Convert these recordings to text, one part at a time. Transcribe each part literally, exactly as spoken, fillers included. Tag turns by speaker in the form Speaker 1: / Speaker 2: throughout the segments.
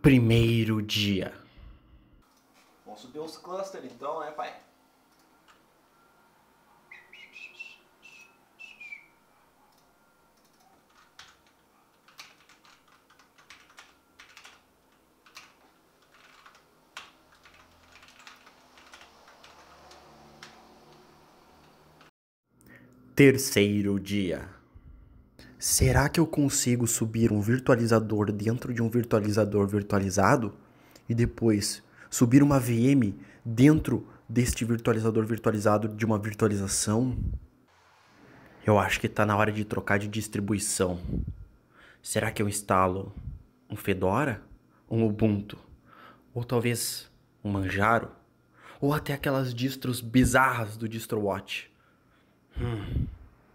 Speaker 1: Primeiro dia.
Speaker 2: Vamos subir uns clusters então, né, pai?
Speaker 1: Terceiro dia. Será que eu consigo subir um virtualizador dentro de um virtualizador virtualizado e depois subir uma V M dentro deste virtualizador virtualizado de uma virtualização? Eu acho que está na hora de trocar de distribuição. Será que eu instalo um Fedora, um Ubuntu, ou talvez um Manjaro, ou até aquelas distros bizarras do DistroWatch? Hum.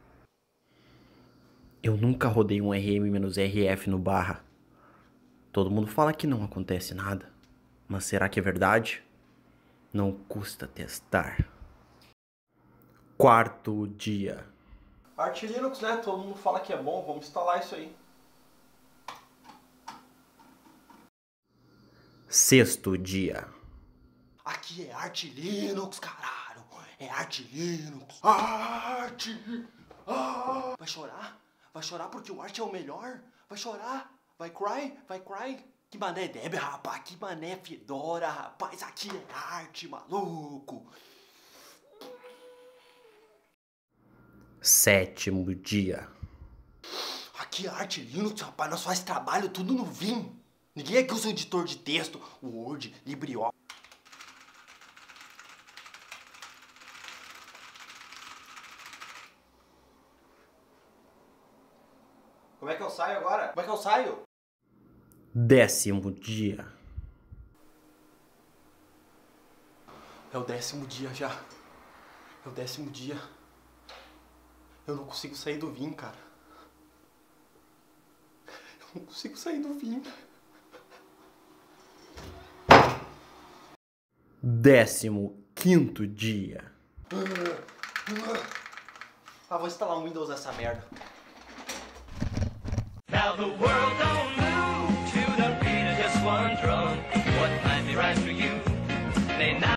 Speaker 1: Eu nunca rodei um R M-R F no barra. Todo mundo fala que não acontece nada. Mas será que é verdade? Não custa testar. Quarto dia.
Speaker 2: Arch Linux, né? Todo mundo fala que é bom, vamos instalar isso aí.
Speaker 1: Sexto dia.
Speaker 2: Aqui é Arch Linux, caralho. É Arch Linux. Arch. Ah. Vai chorar? Vai chorar porque o Arch é o melhor? Vai chorar? Vai cry? Vai cry? Que mané Debian, rapaz. Que mané Fedora, rapaz. Aqui é Arch, maluco.
Speaker 1: Sétimo dia.
Speaker 2: Aqui é Arch Linux, rapaz. Nós faz trabalho tudo no Vim. Ninguém aqui usa o editor de texto, o Word, LibreOffice. Como é que eu saio agora? Como é que eu saio?
Speaker 1: Décimo dia.
Speaker 2: É o décimo dia já. É o décimo dia. Eu não consigo sair do Vim, cara. Eu não consigo sair do Vim.
Speaker 1: Décimo quinto dia.
Speaker 2: Ah, vou instalar um Windows nessa merda.
Speaker 3: Now the world don't move to the beat of just one drum. What might be right for you